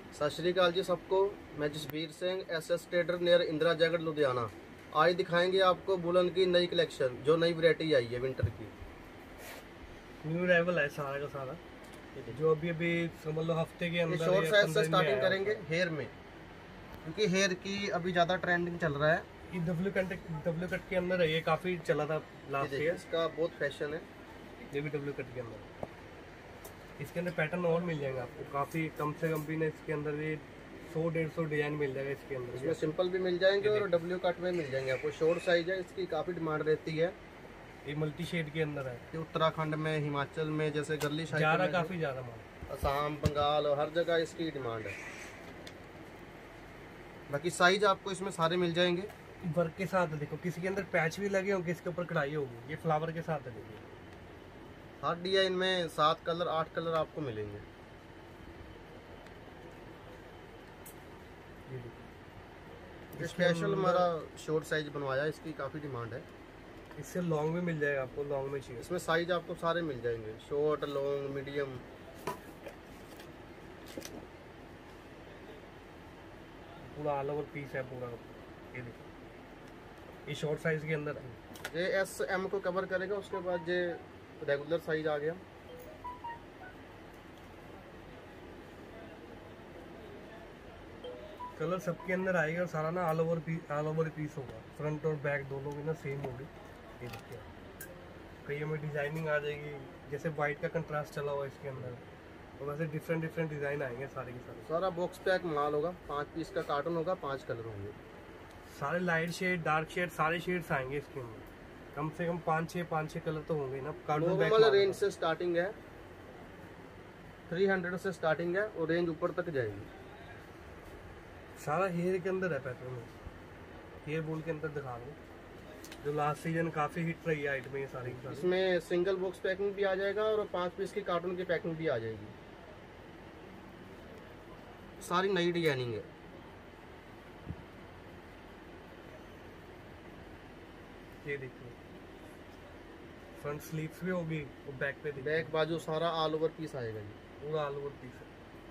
सत श्री अकाल जी सबको। मैं Jasbir Singh SS trader near Indira jacket Ludhiana. आज दिखाएंगे आपको वुलन की नई कलेक्शन, जो नई वैरायटी आई है विंटर की। न्यू अराइवल है सारा का सारा, जो अभी अभी समझ लो हफ्ते के अंदर शॉर्ट साइज से स्टार्टिंग करेंगे हेयर में, क्योंकि हेयर की अभी ज़्यादा ट्रेंडिंग चल रहा है। ये डब्ल्यू कट के अंदर है, ये काफ़ी चला था लास्ट ईयर, इसका बहुत फैशन है। ये भी डब्ल्यू कट के अंदर। इसके अंदर पैटर्न और मिल जाएंगे आपको, काफ़ी कम से कम भी ना इसके अंदर भी 100-150 डिजाइन मिल जाएगा इसके अंदर। इसमें सिंपल भी मिल जाएंगे और डब्ल्यू कट में मिल जाएंगे आपको। शॉर्ट साइज है, इसकी काफ़ी डिमांड रहती है। ये मल्टी शेड के अंदर है। ये उत्तराखंड में, हिमाचल में, जैसे गर्ली साइड में, काफ़ी ज़्यादा माल, असम, बंगाल और हर जगह इसकी डिमांड है। बाकी साइज आपको इसमें सारे मिल जाएंगे। वर्क के साथ देखो, किसी के अंदर पैच भी लगे होंगे, इसके ऊपर कढ़ाई होगी, ये फ्लावर के साथ है। देखिए हर डिजाइन में 7 कलर 8 कलर आपको मिलेंगे। ये स्पेशल हमारा शॉर्ट साइज बनवाया, इसकी काफ़ी डिमांड है। इससे लॉन्ग भी मिल जाएगा आपको, लॉन्ग में चाहिए। इसमें साइज आपको सारे मिल जाएंगे, शॉर्ट, लॉन्ग, मीडियम। पूरा ऑल ओवर पीस है पूरा। ये देखो, ये शॉर्ट साइज के अंदर है। ये एस एम को कवर करेगा, उसके बाद ये रेगुलर साइज आ गया। कलर सबके अंदर आएगा, सारा ना ऑल ओवर पीस होगा। फ्रंट और बैक दोनों की ना सेम होगी। ये देखिए, कई में डिजाइनिंग आ जाएगी, जैसे वाइट का कंट्रास्ट चला हुआ इसके अंदर, तो वैसे डिफरेंट डिजाइन आएंगे सारे के सारे। सारा बॉक्स पैक माल होगा, 5 पीस का कार्टन होगा, 5 कलर होंगे। सारे लाइट शेड, डार्क शेड, सारे शेड्स आएंगे इसके अंदर। कम से कम 5-6 कलर तो होंगे ना। नॉर्मल रेंज से स्टार्टिंग है, 300 से स्टार्टिंग है और रेंज ऊपर तक जाएगी। सारा हेयर के अंदर है पैटर्न में, हेयर बोल के अंदर दिखा दो, जो लास्ट सीजन काफी हिट रही है आइटम ये सारी। इसमें सिंगल बॉक्स पैकिंग भी आ जाएगा और 5 पीस की कार्टून की पैकिंग भी आ जाएगी। सारी नई डिजाइनिंग है। ये देखिए, फ्रंट स्लीव्स भी होगी और बैक पे बैक बाजू सारा ऑल ओवर पीस आएगा जी, पूरा ऑल ओवर पीस है।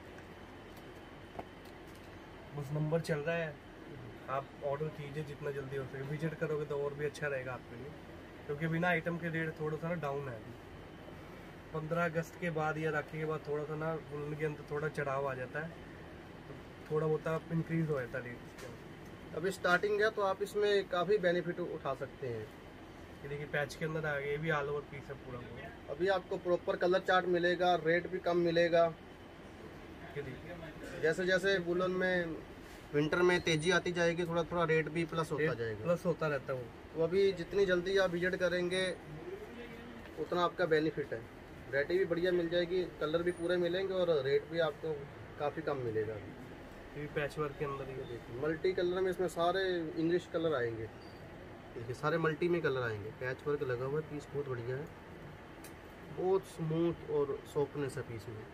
बस नंबर चल रहा है, आप ऑर्डर कीजिए जितना जल्दी हो सके। विजिट करोगे तो और भी अच्छा रहेगा आपके लिए, क्योंकि बिना आइटम के रेट थोड़ा सा ना डाउन है अभी। 15 अगस्त के बाद या राखी के बाद थोड़ा सा ना उनके अंदर थोड़ा चढ़ाव आ जाता है, तो थोड़ा बहुत इंक्रीज हो जाता है रेट इसके अंदर। अभी स्टार्टिंग है तो आप इसमें काफ़ी बेनिफिट उठा सकते हैं। ये देखिए, पैच के अंदर आ गया, ये भी ऑल ओवर पीस है पूरा। अभी आपको प्रॉपर कलर चार्ट मिलेगा, रेट भी कम मिलेगा। ये देखिए, जैसे जैसे वुलन में विंटर में तेजी आती जाएगी, थोड़ा थोड़ा रेट भी प्लस होता जाएगा, प्लस होता रहता है वो। तो अभी जितनी जल्दी आप विजिट करेंगे उतना आपका बेनिफिट है। वैरायटी भी बढ़िया मिल जाएगी, कलर भी पूरे मिलेंगे और रेट भी आपको काफ़ी कम मिलेगा। ये पैच वर्क के अंदर, ये देखिए मल्टी कलर में, इसमें सारे इंग्लिश कलर आएंगे। देखिए सारे मल्टी में कलर आएंगे, पैच वर्क लगा हुआ है। पीस बहुत बढ़िया है, बहुत स्मूथ और सॉफ्टनेस है पीस में।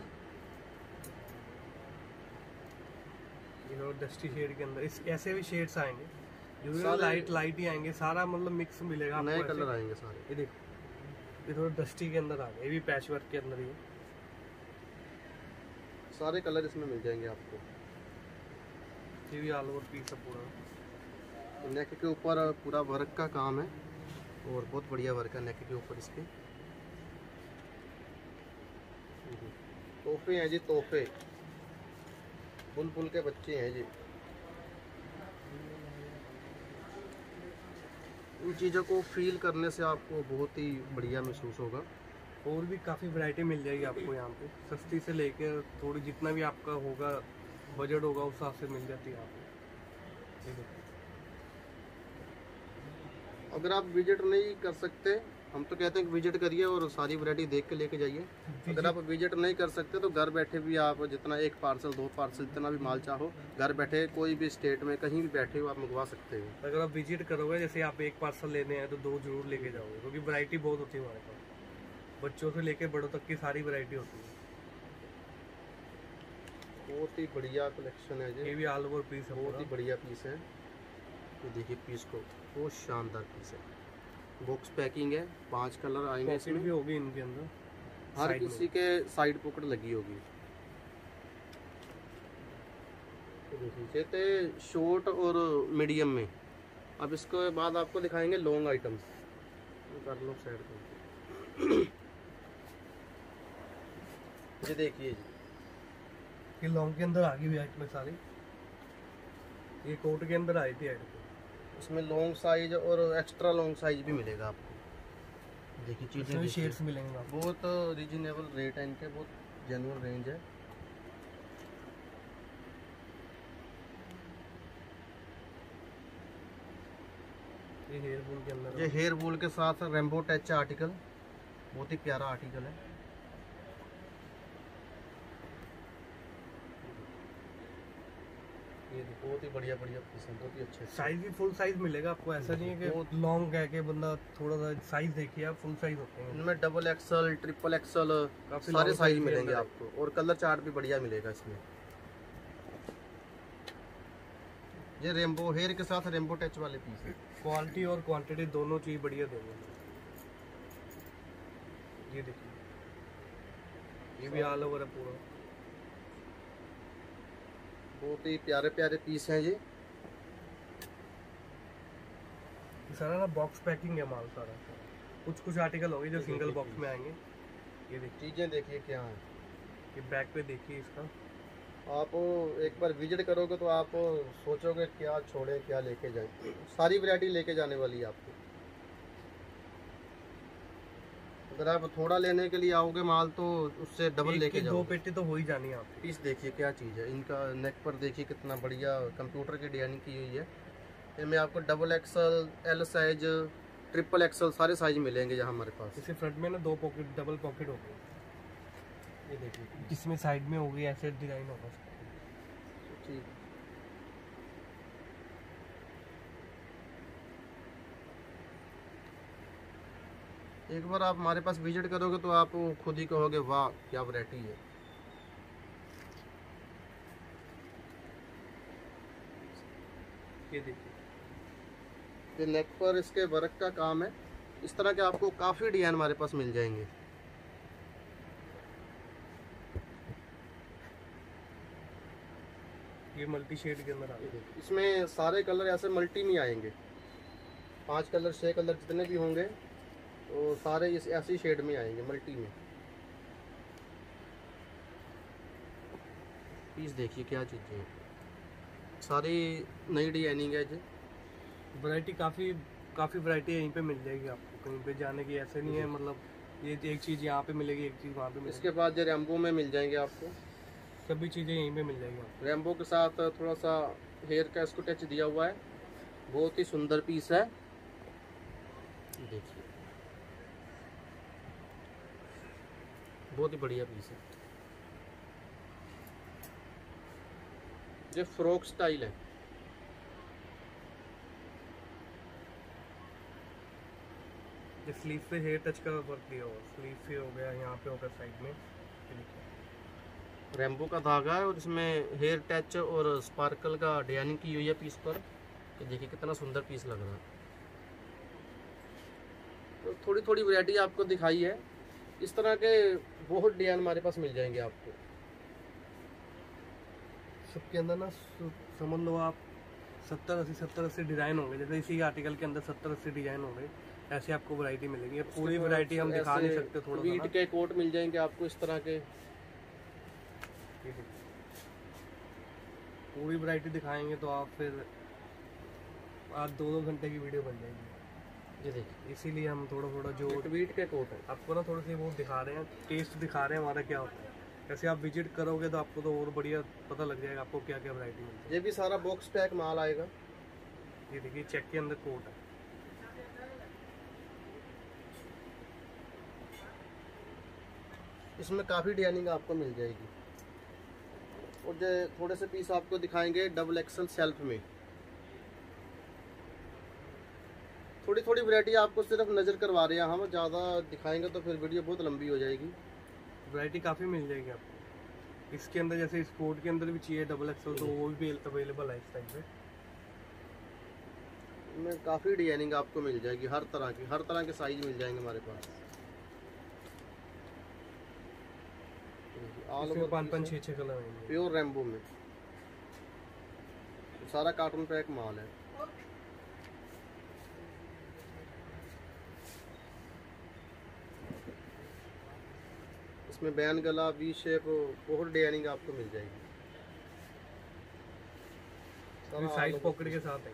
ये डस्टी शेड के अंदर इस ऐसे भी शेड्स आएंगे, जो लाइट ही आएंगे, सारा मतलब मिक्स मिलेगा। नए कलर आएंगे सारे। ये देखो, ये थोड़ा डस्टी के अंदर आ गए, ये भी पैच वर्क के अंदर ही है। सारे कलर इसमें मिल जाएंगे आपको। ये भी ऑल ओवर पीस है पूरा। नेक के ऊपर पूरा वर्क का काम है और बहुत बढ़िया वर्क है नेक के ऊपर इसके। तोहफे हैं जी, तोहफे, बुलबुल के बच्चे हैं जी। इन चीज़ों को फील करने से आपको बहुत ही बढ़िया महसूस होगा। और भी काफ़ी वैरायटी मिल जाएगी आपको यहाँ पे, सस्ती से लेकर थोड़ी, जितना भी आपका होगा बजट होगा उस हिसाब से मिल जाती है आपको। अगर आप विजिट नहीं कर सकते, हम तो कहते हैं कि विजिट करिए और सारी वैरायटी देख के लेके जाइए। अगर आप विजिट नहीं कर सकते तो घर बैठे भी आप जितना 1 पार्सल 2 पार्सल जितना भी माल चाहो, घर बैठे कोई भी स्टेट में कहीं भी बैठे हो आप मंगवा सकते हो। अगर आप विजिट करोगे, जैसे आप 1 पार्सल लेने हैं तो 2 जरूर लेके जाओगे, क्योंकि वैरायटी बहुत होती है हमारे पास। बच्चों से लेके बड़ों तक की सारी वैरायटी होती है। बहुत ही बढ़िया कलेक्शन है जी। ये भी ऑल ओवर पीस है, बहुत ही बढ़िया पीस है। ये देखिए पीस को, बहुत शानदार पीस है। बॉक्स पैकिंग है, 5 कलर आएंगे इसमें भी होगी इनके अंदर, हर किसी के साइड पॉकेट लगी होगी। तो देखिए थे शॉर्ट और मीडियम में। अब इसके बाद आपको दिखाएंगे लॉन्ग आइटम्स। कर लो साइड को। ये देखिए जी, ये लॉन्ग के अंदर आ गई हुई आइटम सारी, ये कोट के अंदर आई थी आइटम। इसमें लॉन्ग साइज और एक्स्ट्रा लॉन्ग साइज भी मिलेगा आपको। देखिए चीज़ें भी शेड्स मिलेंगे आपको। बहुत रीजनेबल रेट है इनके, बहुत जेन्युइन रेंज है। ये हेयर वूल के अंदर, ये हेयर वूल के साथ रेम्बो टच आर्टिकल, बहुत ही प्यारा आर्टिकल है। ये बहुत ही बढ़िया बढ़िया पीस है, बहुत ही अच्छे। साइज भी फुल साइज मिलेगा आपको, ऐसा नहीं है कि लॉन्ग कह के बंदा थोड़ा सा साइज देखिए आप, फुल साइज होते हैं इनमें डबल एक्सल, ट्रिपल एक्सल सारे साइज मिलेंगे आपको, और कलर चार्ट भी बढ़िया मिलेगा इसमें। ये रेम्बो हेयर के साथ रेम्बो टच वाले पीस है। क्वालिटी और क्वांटिटी दोनों चीज बढ़िया देंगे। ये देखिए, ये भी ऑल ओवर है पूरा, बहुत ही प्यारे प्यारे पीस हैं ये। सारा ना बॉक्स पैकिंग है माल सारा। कुछ कुछ आर्टिकल होंगे जो सिंगल बॉक्स में आएंगे। ये देखिए चीज़ें देखिए क्या है। ये बैक पे देखिए इसका, आप एक बार विजिट करोगे तो आप सोचोगे क्या छोड़े क्या लेके जाएं। सारी वैरायटी लेके जाने वाली है आपको। अगर आप थोड़ा लेने के लिए आओगे माल तो उससे डबल लेके जाओ। 2 पेटी तो हो ही जानी है आपकी। पीस देखिए क्या चीज़ है। इनका नेक पर देखिए कितना बढ़िया कंप्यूटर की डिजाइनिंग की हुई है। इनमें आपको double XL, L size, triple XL सारे साइज मिलेंगे यहाँ हमारे पास। इसे फ्रंट में ना 2 पॉकेट, डबल पॉकेट हो गई। ये देखिए इसमें साइड में होगी ऐसे डिजाइन होगा। ठीक, एक बार आप हमारे पास विजिट करोगे तो आप खुद ही कहोगे वाह क्या वैरायटी है। ये देखिए, ये नेक पर इसके वर्क का काम है। इस तरह के आपको काफ़ी डिजाइन हमारे पास मिल जाएंगे। ये मल्टी शेड के अंदर आ गई। इसमें सारे कलर ऐसे मल्टी में आएंगे, 5 कलर 6 कलर जितने भी होंगे तो सारे इस ऐसी शेड में आएंगे मल्टी में। पीस देखिए क्या चीज़ है, सारी नई डिजाइनिंग है जी। वैरायटी काफ़ी वैरायटी यहीं पे मिल जाएगी आपको, कहीं पे जाने की ऐसे नहीं है। मतलब ये एक चीज़ यहाँ पे मिलेगी, एक चीज़ वहाँ पे मिलेगी। इसके बाद जो रेम्बो में मिल जाएंगे आपको, सभी चीज़ें यहीं पे मिल जाएगी आपको। रेम्बो के साथ थोड़ा सा हेयर का इसको टच दिया हुआ है, बहुत ही सुंदर पीस है। देखिए बहुत ही बढ़िया पीस है। ये फ्रॉक स्टाइल है। ये स्लीव पे हेयर टच का वर्क दिया हुआ, स्लीव पे हो गया, यहाँ पे होगा साइड में। रेम्बो का धागा है और इसमें हेयर टच और स्पार्कल का डिजाइनिंग की हुई है पीस पर। ये देखिए कितना सुंदर पीस लग रहा है। तो थोड़ी थोड़ी वैरायटी आपको दिखाई है। इस तरह के बहुत डिजाइन हमारे पास मिल जाएंगे आपको। सबके अंदर ना समझ लो आप 70-80 डिज़ाइन होंगे। जैसे इसी आर्टिकल के अंदर 70-80 डिज़ाइन होंगे, ऐसे आपको वैरायटी मिलेगी। पूरी वैरायटी हम दिखा नहीं सकते, थोड़ा वीट के कोट मिल जाएंगे आपको इस तरह के। पूरी वैरायटी दिखाएंगे तो आप फिर आज 2-2 घंटे की वीडियो बन जाएगी। ये देखिए इसीलिए हम थोड़ा थोड़ा जो वीट के कोट है आपको ना थोड़े से वो दिखा रहे हैं, टेस्ट दिखा रहे हैं हमारा क्या होता है। ऐसे आप विजिट करोगे तो आपको तो और बढ़िया पता लग जाएगा आपको क्या क्या वैरायटी मिलती है। ये भी सारा बॉक्स पैक माल आएगा। ये देखिए चेक के अंदर कोट है। इसमें काफ़ी डिजाइनिंग आपको मिल जाएगी। और जो थोड़े से पीस आपको दिखाएंगे डबल एक्सल सेल्फ में। थोड़ी थोड़ी वैरायटी आपको सिर्फ नज़र करवा रहे हैं हम, ज़्यादा दिखाएंगे तो फिर वीडियो बहुत लंबी हो जाएगी। वैरायटी काफ़ी मिल जाएगी आपको। इसके अंदर जैसे इस कोट के अंदर भी चाहिए डबल एक्सल तो वो भी अवेलेबल है इस टाइप पे। में काफ़ी डिजाइनिंग आपको मिल जाएगी, हर तरह के साइज मिल जाएंगे हमारे पास। ऑल ओवर 5-6 कलर आएंगे प्योर रेम्बो में। सारा कार्टून पैक माल है। इसमें बैन गला, वी शेप, बहुत डिजाइनिंग आपको मिल जाएगी। साइड पॉकेट के साथ है।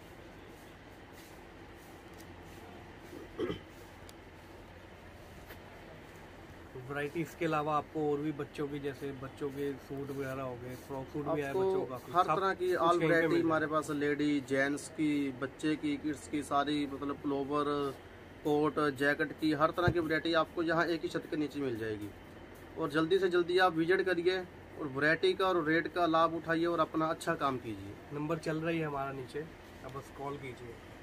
वैरायटी इसके अलावा आपको और भी बच्चों की, जैसे बच्चों के सूट वगैरह हो गए, फ्रॉक सूट भी है बच्चों का, हर तरह की ऑल वैरायटी हमारे पास, लेडी जेंट्स की, बच्चे की, किड्स की, सारी मतलब प्लोवर, कोट, जैकेट की हर तरह की वैरायटी आपको यहाँ एक ही छत के नीचे मिल जाएगी। और जल्दी से जल्दी आप विजिट करिए और वैरायटी का और रेट का लाभ उठाइए और अपना अच्छा काम कीजिए। नंबर चल रही है हमारा नीचे, आप बस कॉल कीजिए।